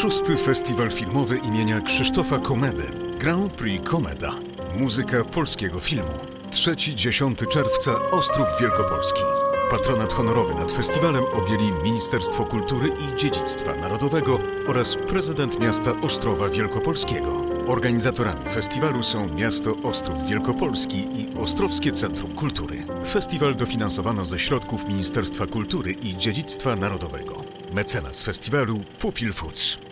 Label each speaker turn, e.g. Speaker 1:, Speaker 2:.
Speaker 1: Szósty Festiwal Filmowy imienia Krzysztofa Komedy. Grand Prix Komeda. Muzyka polskiego filmu. 3-10 czerwca Ostrów Wielkopolski. Patronat honorowy nad festiwalem objęli Ministerstwo Kultury i Dziedzictwa Narodowego oraz prezydent miasta Ostrowa Wielkopolskiego. Organizatorami festiwalu są miasto Ostrów Wielkopolski i Ostrowskie Centrum Kultury. Festiwal dofinansowano ze środków Ministerstwa Kultury i Dziedzictwa Narodowego. Mecenas festiwalu Pupil Foods.